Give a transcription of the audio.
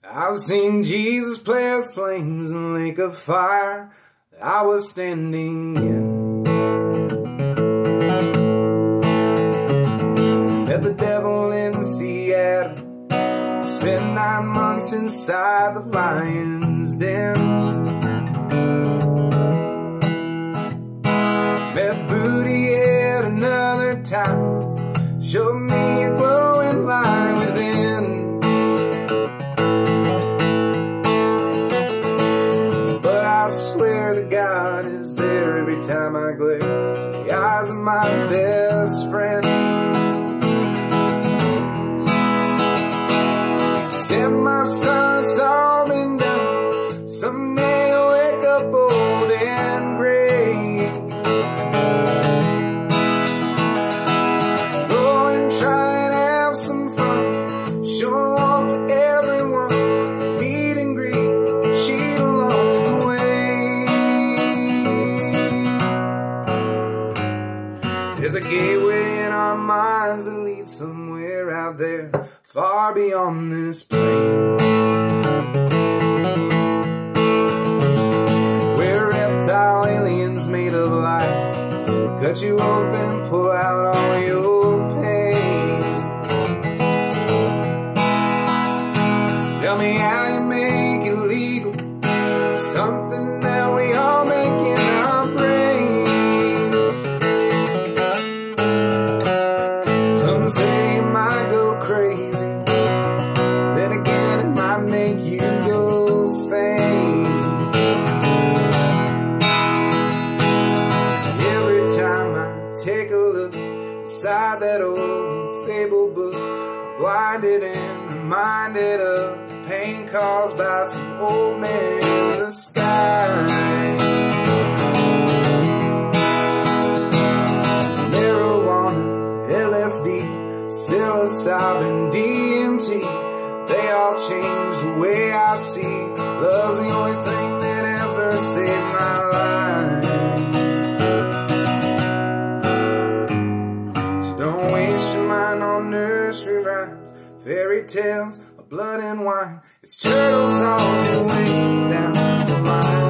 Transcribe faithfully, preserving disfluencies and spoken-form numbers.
I've seen Jesus play with flames in the lake of fire that I was standing in. Met the devil in Seattle, spent nine months inside the lion's den. Met Booty at another time, showed me a glowing light within. But I swear to God is there every time I glare to the eyes of my best friend. Said, my son, it's all been done. Someday you'll wake up old and gray. Go and try and have some fun. Show off to everyone. Meet and greet, cheat along the way. There's a gateway in our minds that leads somewhere out there, far beyond this plane, where reptile aliens made of light cut you open and pull out all your pain. Tell me how you make it legal, something that we all make in our brain. Some say you might go crazy, then again it might make you go sane. Every time I take a look inside that old fable book, I'm blinded and reminded of the pain caused by some old man in the sky. Marijuana, L S D, psilocybin, D M T, they all change the way I see. Love's the only thing that ever saved my life. So don't waste your mind on nursery rhymes, fairy tales of blood and wine. It's turtles all the way down the line.